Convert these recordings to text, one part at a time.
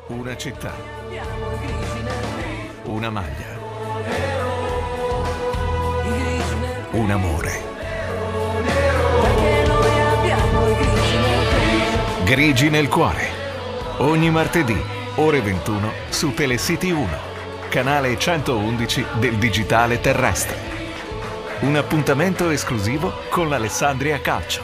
Una città. Una maglia. Un amore. Grigi nel cuore. Ogni martedì, ore 21, su Telecity 1, canale 111 del digitale terrestre. Un appuntamento esclusivo con l'Alessandria Calcio.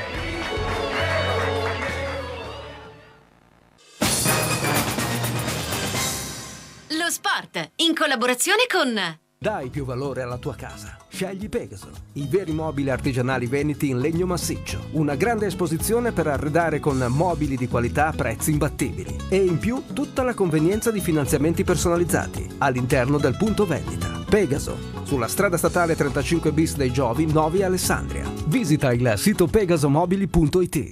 Lo sport, in collaborazione con... Dai più valore alla tua casa. Scegli Pegaso, i veri mobili artigianali veneti in legno massiccio. Una grande esposizione per arredare con mobili di qualità a prezzi imbattibili. E in più tutta la convenienza di finanziamenti personalizzati all'interno del punto vendita. Pegaso, sulla strada statale 35 bis dei Giovi, Novi Alessandria. Visita il sito pegasomobili.it.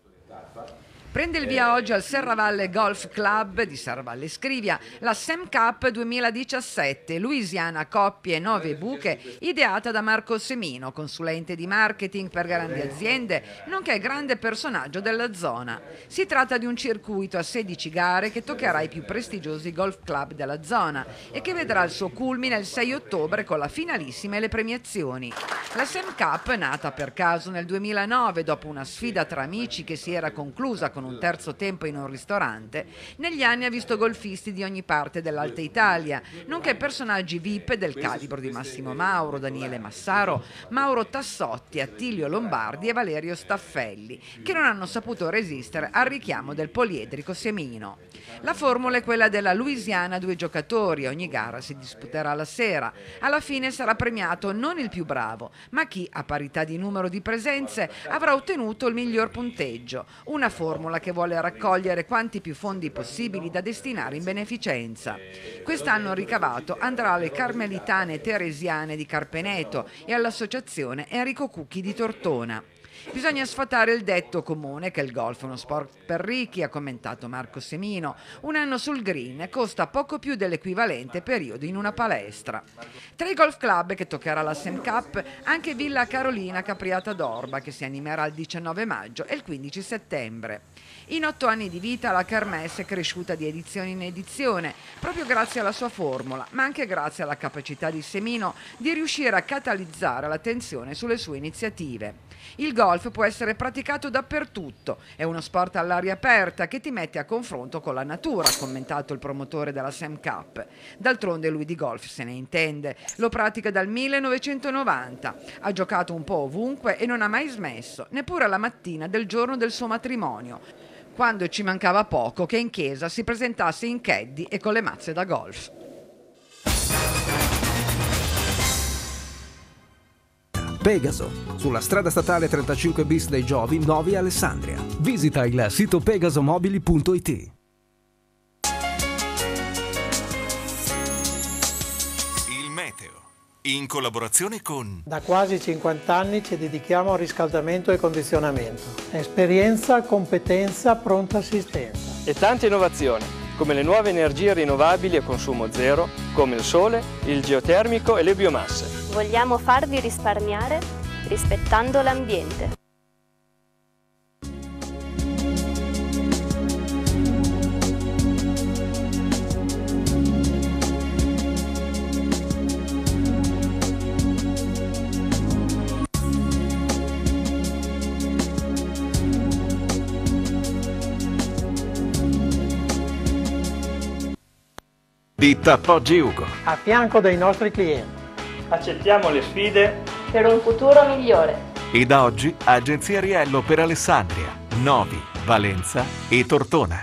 Prende il via oggi al Serravalle Golf Club di Serravalle Scrivia la Sam Cup 2017, Louisiana Coppie 9 Buche, ideata da Marco Semino, consulente di marketing per grandi aziende, nonché grande personaggio della zona. Si tratta di un circuito a 16 gare che toccherà i più prestigiosi golf club della zona e che vedrà il suo culmine il 6 ottobre con la finalissima e le premiazioni. La Sam Cup, nata per caso nel 2009 dopo una sfida tra amici che si era conclusa con un terzo tempo in un ristorante, negli anni ha visto golfisti di ogni parte dell'Alta Italia, nonché personaggi VIP del calibro di Massimo Mauro, Daniele Massaro, Mauro Tassotti, Attilio Lombardi e Valerio Staffelli, che non hanno saputo resistere al richiamo del poliedrico Semino. La formula è quella della Louisiana a 2 giocatori, ogni gara si disputerà la sera. Alla fine sarà premiato non il più bravo, ma chi, a parità di numero di presenze, avrà ottenuto il miglior punteggio. Una formula che vuole raccogliere quanti più fondi possibili da destinare in beneficenza. Quest'anno il ricavato andrà alle Carmelitane Teresiane di Carpeneto e all'associazione Enrico Cucchi di Tortona. Bisogna sfatare il detto comune che il golf è uno sport per ricchi, ha commentato Marco Semino. Un anno sul green costa poco più dell'equivalente periodo in una palestra. Tra i golf club che toccherà la Sam Cup, anche Villa Carolina Capriata d'Orba, che si animerà il 19 maggio e il 15 settembre. In 8 anni di vita la Kermesse è cresciuta di edizione in edizione, proprio grazie alla sua formula, ma anche grazie alla capacità di Semino di riuscire a catalizzare l'attenzione sulle sue iniziative. Il golf può essere praticato dappertutto, è uno sport all'aria aperta che ti mette a confronto con la natura, ha commentato il promotore della Sam Cup. D'altronde lui di golf se ne intende, lo pratica dal 1990, ha giocato un po' ovunque e non ha mai smesso, neppure la mattina del giorno del suo matrimonio, quando ci mancava poco che in chiesa si presentasse in caddy e con le mazze da golf. Pegaso, sulla strada statale 35 bis dei Giovi, Novi Alessandria. Visita il sito pegasomobili.it. Il meteo, in collaborazione con... Da quasi 50 anni ci dedichiamo al riscaldamento e condizionamento. Esperienza, competenza, pronta assistenza. E tante innovazioni, come le nuove energie rinnovabili a consumo zero, come il sole, il geotermico e le biomasse. Vogliamo farvi risparmiare rispettando l'ambiente. Ditta Poggi Ugo. A fianco dei nostri clienti. Accettiamo le sfide Per un futuro migliore. E da oggi Agenzia Riello per Alessandria, Novi, Valenza e Tortona.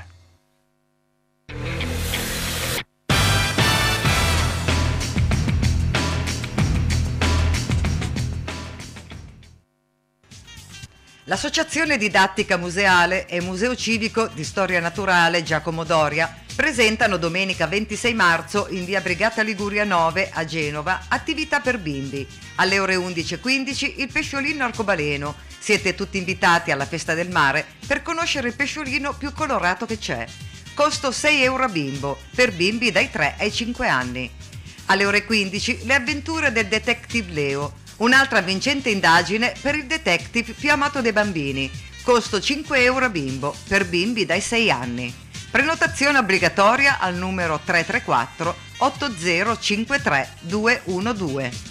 L'Associazione Didattica Museale e Museo Civico di Storia Naturale Giacomo Doria presentano domenica 26 marzo in via Brigata Liguria 9 a Genova attività per bimbi. Alle ore 11:15 il pesciolino arcobaleno. Siete tutti invitati alla festa del mare per conoscere il pesciolino più colorato che c'è. Costo 6 euro a bimbo, per bimbi dai 3 ai 5 anni. Alle ore 15 le avventure del detective Leo, un'altra vincente indagine per il detective più amato dai bambini. Costo 5 euro a bimbo, per bimbi dai 6 anni. Prenotazione obbligatoria al numero 334 8053 212.